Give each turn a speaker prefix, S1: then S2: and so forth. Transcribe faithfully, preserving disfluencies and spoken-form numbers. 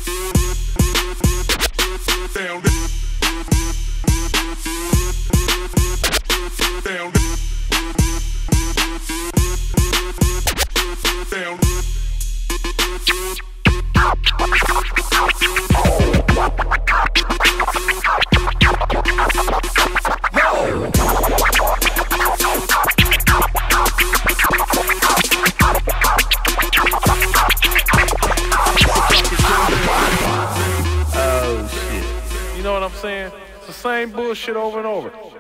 S1: Down, down, down.
S2: Oh shit. You know what I'm saying? It's the same bullshit over and over.